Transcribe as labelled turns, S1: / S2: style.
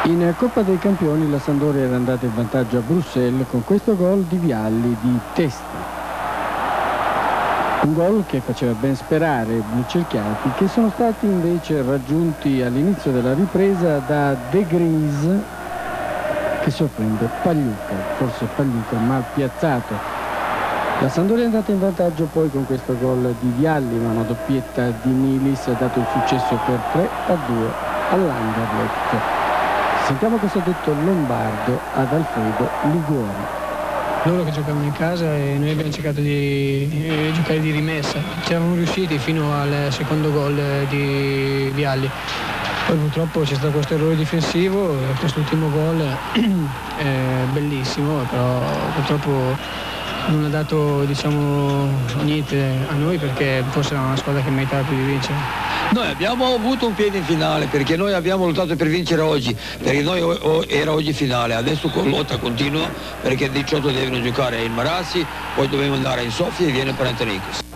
S1: In Coppa dei Campioni la Sampdoria era andata in vantaggio a Bruxelles con questo gol di Vialli di testa. Un gol che faceva ben sperare i blucerchiati, che sono stati invece raggiunti all'inizio della ripresa da De Gries, che sorprende Pagliuca, forse Pagliuca mal piazzato. La Sampdoria è andata in vantaggio poi con questo gol di Vialli, ma una doppietta di Milis ha dato il successo per 3-2 all'Anderlecht. Sentiamo cosa ha detto Lombardo ad Alfredo Liguori.
S2: Loro che giocavano in casa e noi abbiamo cercato di giocare di rimessa. Ci eravamo riusciti fino al secondo gol di Vialli. Poi purtroppo c'è stato questo errore difensivo e quest'ultimo gol è bellissimo, però purtroppo non ha dato, diciamo, niente a noi, perché forse era una squadra che meritava più di vincere.
S3: Noi abbiamo avuto un piede in finale perché noi abbiamo lottato per vincere oggi, perché noi era oggi finale, adesso con lotta continua perché 18 devono giocare in Marassi, poi dobbiamo andare in Sofia e viene Panathinaikos.